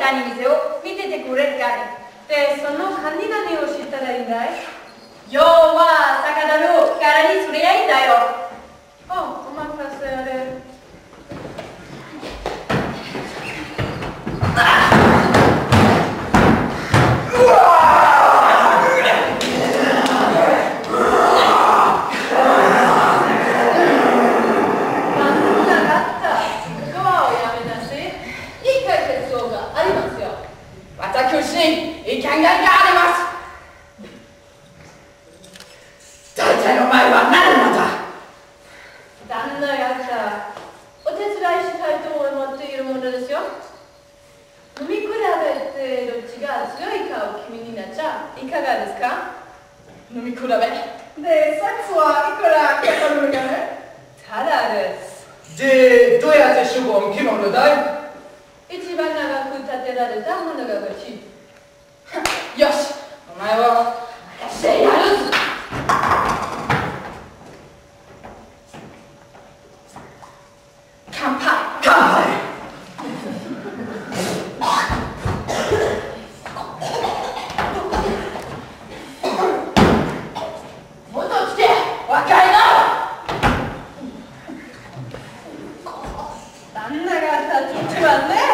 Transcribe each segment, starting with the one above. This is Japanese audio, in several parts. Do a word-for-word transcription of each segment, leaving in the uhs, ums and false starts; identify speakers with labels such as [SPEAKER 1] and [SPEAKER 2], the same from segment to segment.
[SPEAKER 1] カニ店を見ててくれるカニ。で、そのカニ何を知ったらいいんだい？要は、酒だるを殻にすりゃいいんだよ。お、お任せあれ。
[SPEAKER 2] いかががあります。大体お前は何なのだ。
[SPEAKER 1] 旦那がさ、お手伝いしたいと思っているものですよ。飲み比べてどっちが強いかを君になっちゃいかがですか？
[SPEAKER 2] 飲み比べ
[SPEAKER 1] で、サツはいくらかかるのかね？ただです。
[SPEAKER 2] で、どうやって勝負を決めるのだい？
[SPEAKER 1] 一番長く立てられたものが勝ち。
[SPEAKER 2] よし、お前は任せてやるぞ。乾杯乾杯。もっとつけ若いの。
[SPEAKER 1] 旦那が立つ一番ね。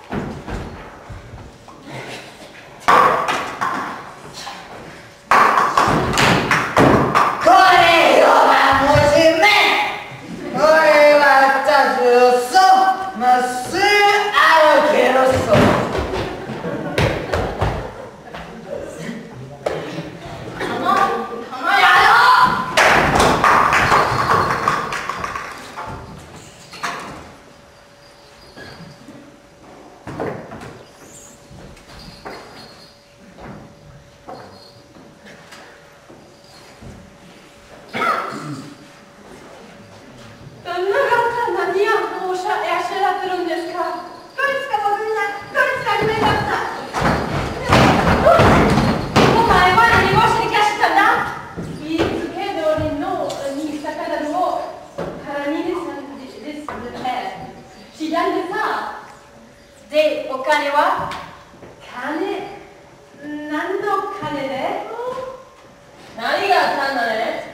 [SPEAKER 1] で、お金は金、何の金で？
[SPEAKER 2] 何があったんだね？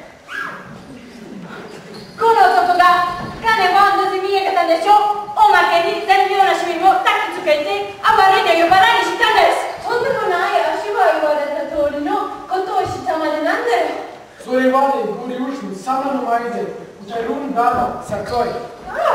[SPEAKER 1] この男が金を盗み上げたんでしょ。おまけに善良な市民を焚きつけて暴れて呼ばらにしたんです。とんでもない足は言われた通りのことをしたまでなんで。
[SPEAKER 3] それまでご両親様の前で歌えるんだろ、さっこい。
[SPEAKER 1] あ